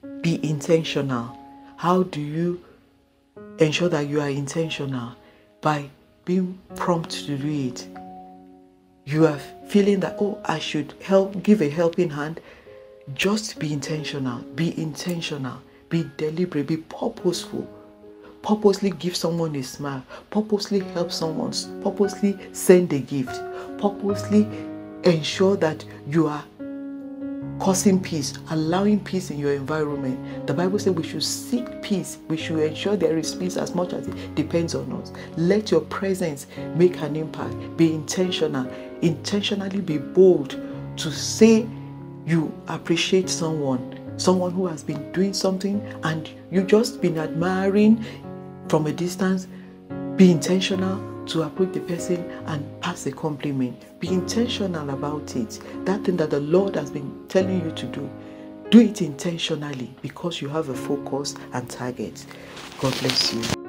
Be intentional. How do you ensure that you are intentional? By being prompt to do it. You are feeling that, oh, I should give a helping hand. Just be intentional. Be intentional. Be deliberate. Be purposeful. Purposely give someone a smile. Purposely help someone. Purposely send a gift. Purposely ensure that you are causing peace, allowing peace in your environment. The Bible says we should seek peace. We should ensure there is peace as much as it depends on us. Let your presence make an impact. Be intentional. Intentionally be bold to say you appreciate someone who has been doing something and you just been admiring from a distance. Be intentional to approach the person and pass a compliment. Be intentional about it. That thing that the Lord has been telling you to do it intentionally because you have a focus and target. God bless you.